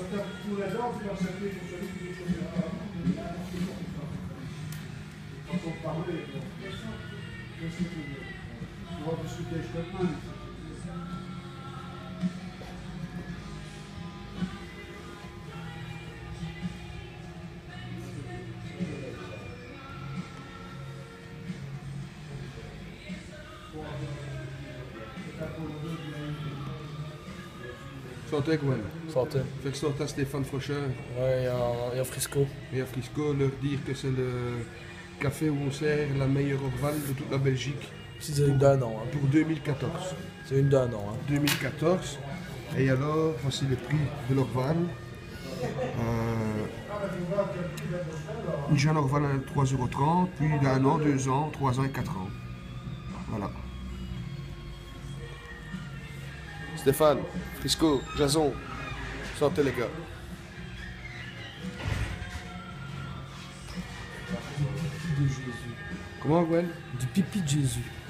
Pour les gens, c'est l'accepter pour celui qui est comme ça. Quand on parlait, qu'est-ce que tu veux? Tu vas discuter avec quelqu'un. Santé, Gwen. Santé. Fait que sorte à Stéphane Frocheur Ouais, il y a Frisco. et à Frisco, leur dire que c'est le café où on sert la meilleure Orval de toute la Belgique C'est une d'un an. Hein. pour 2014. C'est une d'un an. Hein. 2014. Et alors, voici le prix de l'Orval. Une jeune Orval à 3,30 €, puis d'un an, 2 ans, 3 ans et 4 ans. Voilà. Stéphane, Frisco, Jason, sortez les gars. De Jésus. Comment, Gwen? Du pipi de Jésus.